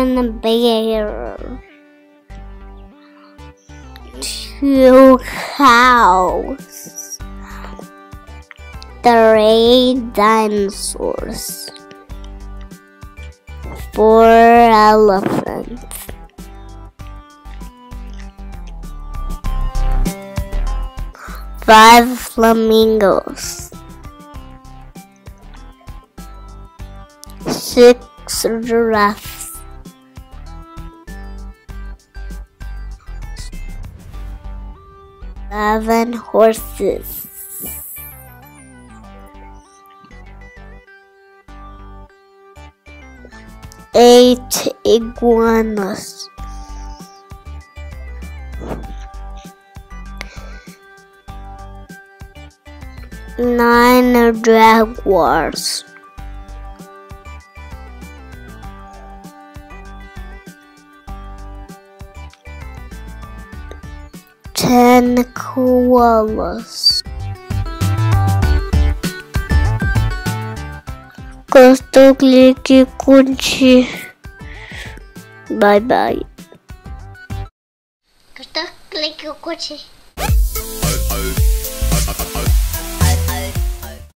1 bear, 2 cows, 3 dinosaurs, 4 elephants, 5 flamingos, 6 giraffes, 7 horses, 8 iguanas, 9 jaguars, 10 koalas. Gostou? Clique, curtir. Bye bye. Gostou? Clique, curtir.